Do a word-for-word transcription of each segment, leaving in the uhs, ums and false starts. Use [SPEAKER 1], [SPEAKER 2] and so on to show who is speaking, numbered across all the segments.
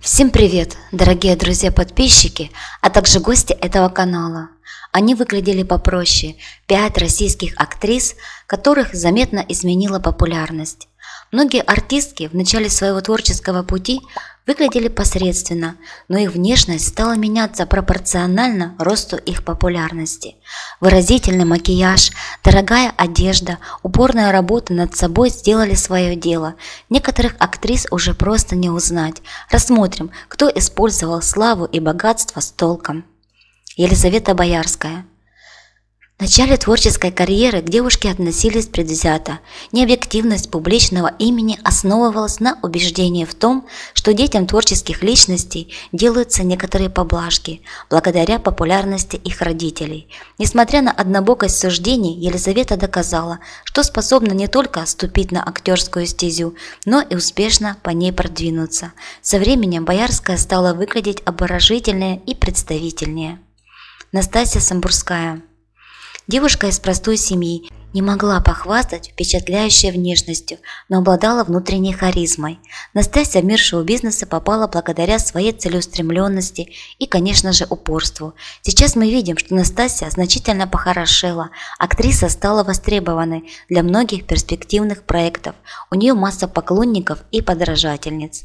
[SPEAKER 1] Всем привет, дорогие друзья-подписчики, а также гости этого канала. Они выглядели попроще, пять российских актрис, которых заметно изменила популярность. Многие артистки в начале своего творческого пути выглядели посредственно, но их внешность стала меняться пропорционально росту их популярности. Выразительный макияж, дорогая одежда, упорная работа над собой сделали свое дело. Некоторых актрис уже просто не узнать. Рассмотрим, кто использовал славу и богатство с толком. Елизавета Боярская. В начале творческой карьеры к девушке относились предвзято. Необъективность публичного имени основывалась на убеждении в том, что детям творческих личностей делаются некоторые поблажки, благодаря популярности их родителей. Несмотря на однобокость суждений, Елизавета доказала, что способна не только ступить на актерскую стезю, но и успешно по ней продвинуться. Со временем Боярская стала выглядеть обворожительнее и представительнее. Настасья Самбурская. Девушка из простой семьи, не могла похвастать впечатляющей внешностью, но обладала внутренней харизмой. Настасья в мир шоу-бизнеса попала благодаря своей целеустремленности и, конечно же, упорству. Сейчас мы видим, что Настасья значительно похорошела, актриса стала востребованной для многих перспективных проектов, у нее масса поклонников и подражательниц.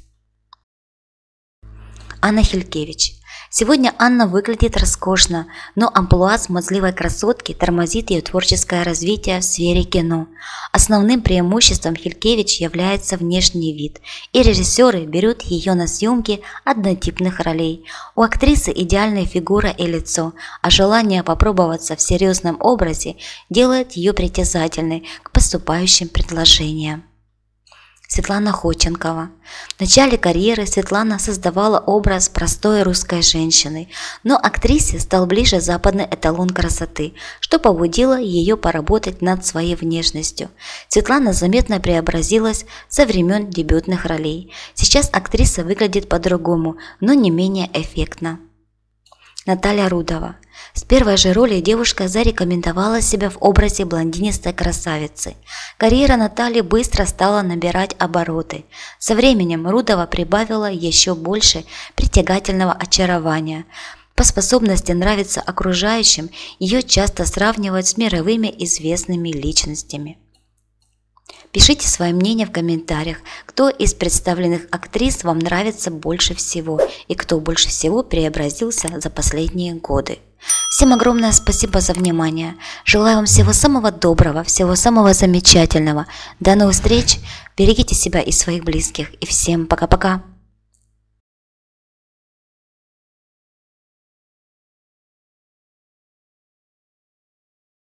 [SPEAKER 1] Анна Хилькевич. Сегодня Анна выглядит роскошно, но амплуа смазливой красотки тормозит ее творческое развитие в сфере кино. Основным преимуществом Хилькевич является внешний вид, и режиссеры берут ее на съемки однотипных ролей. У актрисы идеальная фигура и лицо, а желание попробоваться в серьезном образе делает ее притязательной к поступающим предложениям. Светлана Ходченкова. В начале карьеры Светлана создавала образ простой русской женщины, но актрисе стал ближе западный эталон красоты, что побудило ее поработать над своей внешностью. Светлана заметно преобразилась со времен дебютных ролей. Сейчас актриса выглядит по-другому, но не менее эффектно. Наталья Рудова. С первой же роли девушка зарекомендовала себя в образе блондинистой красавицы. Карьера Натальи быстро стала набирать обороты. Со временем Рудова прибавила еще больше притягательного очарования. По способности нравиться окружающим ее часто сравнивают с мировыми известными личностями. Пишите свое мнение в комментариях, кто из представленных актрис вам нравится больше всего и кто больше всего преобразился за последние годы. Всем огромное спасибо за внимание. Желаю вам всего самого доброго, всего самого замечательного. До новых встреч. Берегите себя и своих близких. И всем пока-пока.